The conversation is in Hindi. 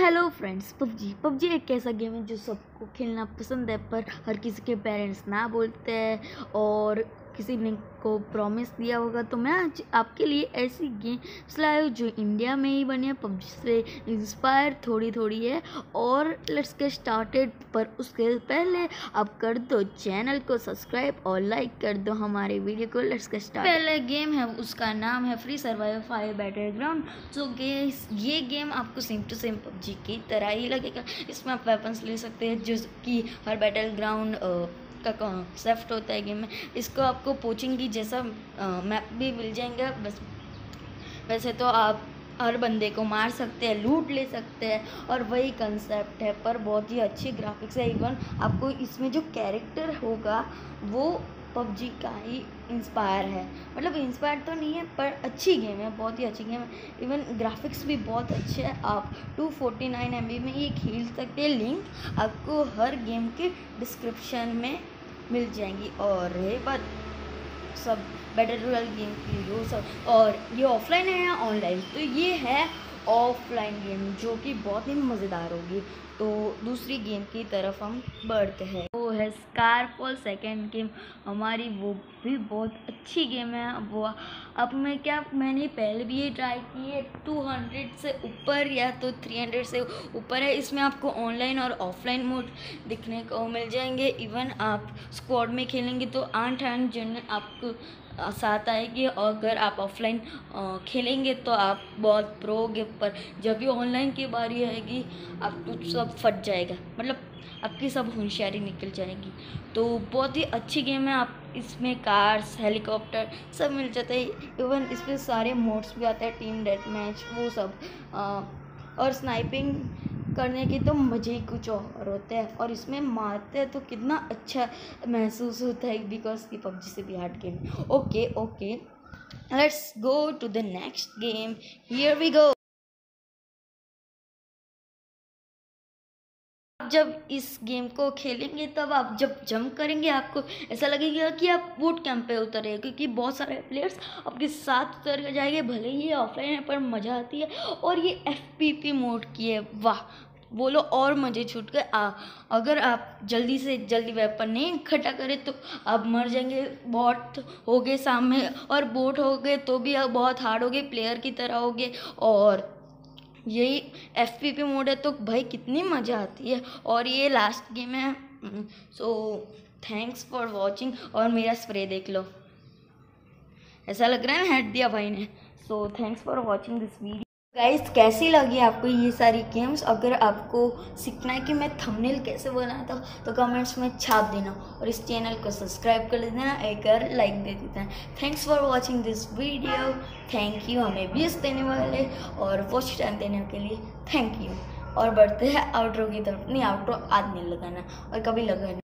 हेलो फ्रेंड्स, पबजी एक ऐसा गेम है जो सबको खेलना पसंद है, पर हर किसी के पेरेंट्स ना बोलते हैं और किसी ने को प्रॉमिस दिया होगा। तो मैं आज आपके लिए ऐसी गेम लाया हूँ जो इंडिया में ही बनी है, पबजी से इंस्पायर थोड़ी है। और लेट्स गेट स्टार्टेड, पर उसके पहले आप कर दो चैनल को सब्सक्राइब और लाइक कर दो हमारे वीडियो को। Let's get start. पहले गेम है, उसका नाम है फ्री सर्वाइवल 5 बैटलग्राउंड। सो ये गेम आपको सेम टू सेम पबजी की तरह ही लगेगा। इसमें आप वेपन्स ले सकते हैं, जो कि हर बैटलग्राउंड का कॉन्सेप्ट होता है गेम में। इसको आपको पोचिंग की जैसा मैप भी मिल जाएंगे। बस वैसे तो आप हर बंदे को मार सकते हैं, लूट ले सकते हैं, और वही कंसेप्ट है, पर बहुत ही अच्छी ग्राफिक्स है। इवन आपको इसमें जो कैरेक्टर होगा वो पबजी का ही इंस्पायर है। मतलब इंस्पायर तो नहीं है, पर अच्छी गेम है, बहुत ही अच्छी गेम है। इवन ग्राफिक्स भी बहुत अच्छे हैं। आप 249 MB में ये खेल सकते हैं। लिंक आपको हर गेम के डिस्क्रिप्शन में मिल जाएंगी। और ये बात सब बैटल रॉयल गेम की हो सब, और ये ऑफलाइन है या ऑनलाइन, तो ये है ऑफलाइन गेम, जो कि बहुत ही मज़ेदार होगी। तो दूसरी गेम की तरफ हम बढ़ते हैं, वो है स्कारफॉल सेकेंड गेम हमारी। वो भी बहुत अच्छी गेम है। वो अब मैंने पहले भी ये ट्राई की है। 200 से ऊपर या तो 300 से ऊपर है। इसमें आपको ऑनलाइन और ऑफलाइन मोड दिखने को मिल जाएंगे। इवन आप स्क्वाड में खेलेंगे तो 8 जन आपको साथ आएगी। अगर आप ऑफलाइन खेलेंगे तो आप बहुत प्रो होगे, पर जब भी ऑनलाइन की बारी आएगी आप तो सब फट जाएगा। मतलब आपकी सब होशियारी निकल जाएगी। तो बहुत ही अच्छी गेम है। आप इसमें कार्स, हेलीकॉप्टर सब मिल जाता है। इवन इसमें सारे मोड्स भी आते हैं, टीम डेथ मैच, वो सब। और स्नाइपिंग करने की तो मज़े ही कुछ और होते हैं। और इसमें मारते हैं तो कितना अच्छा महसूस होता है, बिकॉज ये पबजी से भी hard game. Okay, let's go to the next game. Here we go. जब इस गेम को खेलेंगे तब आप जब जंप करेंगे आपको ऐसा लगेगा कि आप बूट कैंप पे उतरे, क्योंकि बहुत सारे प्लेयर्स आपके साथ उतर जाएंगे। भले ही ये ऑफलाइन है, पर मज़ा आती है। और ये FPP मोड की है, वाह बोलो, और मज़े छूट गए। अगर आप जल्दी से जल्दी वेपन नहीं इकट्ठा करें तो आप मर जाएंगे। बॉट हो गए सामने, और बोट हो गए तो भी आप बहुत हार्ड हो गए, प्लेयर की तरह हो गए। और यही FPP मोड है, तो भाई कितनी मज़ा आती है। और ये लास्ट गेम है। So thanks for watching. और मेरा स्प्रे देख लो, ऐसा लग रहा है ना हेड दिया भाई ने। So thanks for watching this video. Guys, कैसी लगी आपको ये सारी गेम्स? अगर आपको सीखना है कि मैं थंबनेल कैसे बनाता हूँ तो कमेंट्स में छाप देना, और इस चैनल को सब्सक्राइब कर देना, एक लाइक दे देना। Thanks for watching this video. Thank you हमें व्यूज़ देने वाले और वॉच टाइम देने के लिए थैंक यू। और बढ़ते हैं आउट्रो की तरफ। नहीं, आउट्रो आज नहीं लगाना, और कभी लगाना।